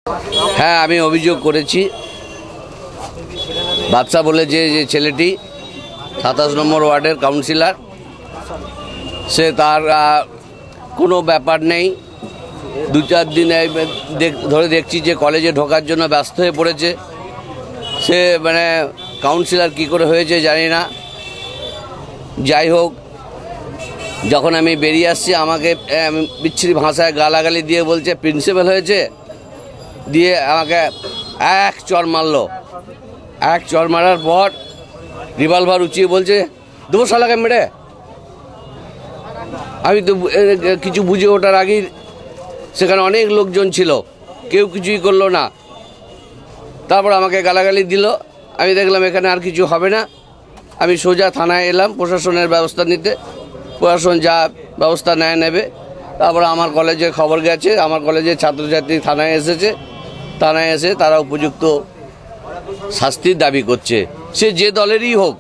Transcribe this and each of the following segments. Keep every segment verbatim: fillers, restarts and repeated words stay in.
হ্যাঁ, আমি অভিযোগ করেছি। বাদশা বলে যে যে ছেলেটি সাতাশ নম্বর ওয়ার্ডের কাউন্সিলর, সে তার কোনো ব্যাপার নেই। দু চার দিন ধরে দেখছি যে কলেজে ঢোকার জন্য ব্যস্ত হয়ে পড়েছে। সে মানে কাউন্সিলর কি করে হয়েছে জানি না। যাই হোক, যখন আমি বেরিয়ে আসছি আমাকে বিচ্ছিরি ভাষায় গালাগালি দিয়ে বলছে প্রিন্সিপাল হয়েছে, দিয়ে আমাকে এক চর মারলো। এক চর মারার পর রিভলভার উঁচিয়ে বলছে দেবো শালাকে মেরে। আমি তো কিছু বুঝে ওঠার আগেই সেখানে অনেক লোকজন ছিল, কেউ কিছুই করলো না। তারপর আমাকে গালাগালি দিল। আমি দেখলাম এখানে আর কিছু হবে না, আমি সোজা থানায় এলাম প্রশাসনের ব্যবস্থা নিতে। প্রশাসন যা ব্যবস্থা নেয় নেবে। তারপর আমার কলেজে খবর গেছে, আমার কলেজের ছাত্রছাত্রী থানায় এসেছে। থানায় এসে তারা উপযুক্ত শাস্তির দাবি করছে, সে যে দলেরই হোক।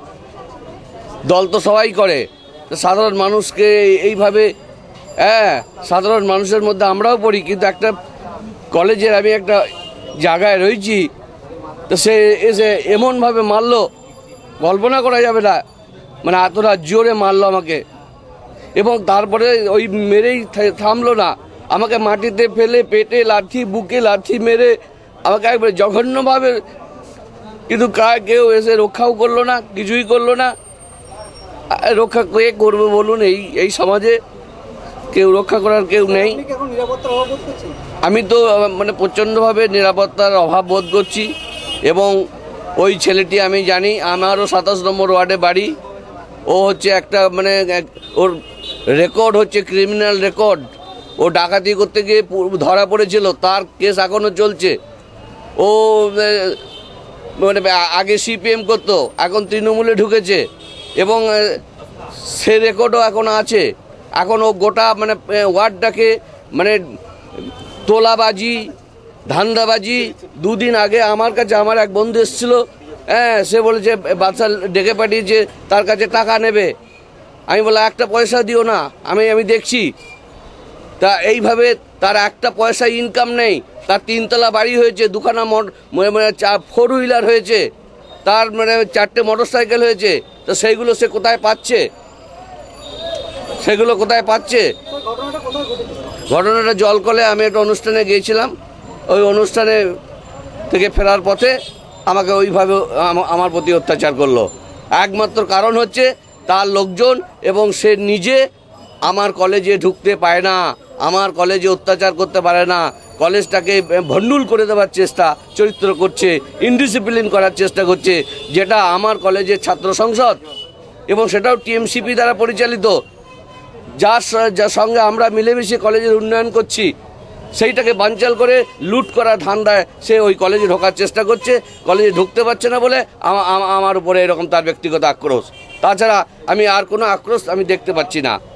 দল তো সবাই করে, সাধারণ মানুষকে এইভাবে, হ্যাঁ সাধারণ মানুষের মধ্যে আমরাও পড়ি, কিন্তু একটা কলেজের আমি একটা জায়গায় রয়েছি, তো সে এসে এমনভাবে মারলো কল্পনা করা যাবে না। মানে এতটা জোরে মারলো আমাকে, এবং তারপরে ওই মেরেই থামলো না, আমাকে মাটিতে ফেলে পেটে লাথি, বুকে লাথি মেরে আমাকে একবারে জঘন্যভাবে, কিন্তু কেউ এসে রক্ষাও করলো না, কিছুই করলো না। রক্ষা কে করবে বলুন? এই এই সমাজে কেউ রক্ষা করার কেউ নেই। আমি তো মানে প্রচণ্ডভাবে নিরাপত্তার অভাব বোধ করছি। এবং ওই ছেলেটি আমি জানি, আমারও সাতাশ নম্বর ওয়ার্ডে বাড়ি। ও হচ্ছে একটা মানে ওর রেকর্ড হচ্ছে ক্রিমিনাল রেকর্ড। ও ডাকাতি করতে গিয়ে ধরা পড়েছিল, তার কেস এখনও চলছে। ও মানে আগে সিপিএম করতো, এখন তৃণমূলে ঢুকেছে, এবং সে রেকর্ডও এখন আছে। এখন ও গোটা মানে ওয়ার্ডটাকে মানে তোলাবাজি, ধান্দাবাজি। দুদিন আগে আমার কাছে আমার এক বন্ধু এসেছিল, হ্যাঁ সে বলেছে বাচ্চা ডেকে পাঠিয়েছে, তার কাছে টাকা নেবে। আমি বললাম একটা পয়সা দিও না, আমি আমি দেখছি। তা এইভাবে তার একটা পয়সা ইনকাম নেই। তার তিনতলা বাড়ি হয়েছে, দুখানা মানে ফোর হুইলার হয়েছে, তার মানে চারটে মোটর সাইকেল হয়েছে। তো সেইগুলো সে কোথায় পাচ্ছে? সেগুলো কোথায় পাচ্ছে? ঘটনাটা জলকলে আমি একটা অনুষ্ঠানে গিয়েছিলাম। ওই অনুষ্ঠানে থেকে ফেরার পথে আমাকে ওইভাবে আমার প্রতি অত্যাচার করলো। একমাত্র কারণ হচ্ছে তার লোকজন, এবং সে নিজে আমার কলেজে ঢুকতে পায় না, আমার কলেজে অত্যাচার করতে পারে না। কলেজটাকে ভণ্ডুল করে দেওয়ার চেষ্টা চরিত্র করছে, ইনডিসিপ্লিন করার চেষ্টা করছে, যেটা আমার কলেজের ছাত্র সংসদ, এবং সেটাও টিএমসিপি দ্বারা পরিচালিত, যার যার সঙ্গে আমরা মিলেমিশে কলেজের উন্নয়ন করছি। সেইটাকে বানচাল করে লুট করার ধান্দায় সে ওই কলেজে ঢোকার চেষ্টা করছে। কলেজে ঢুকতে পারছে না বলে আমার উপরে এরকম তার ব্যক্তিগত আক্রোশ। তাছাড়া আমি আর কোনো আক্রোশ আমি দেখতে পাচ্ছি না।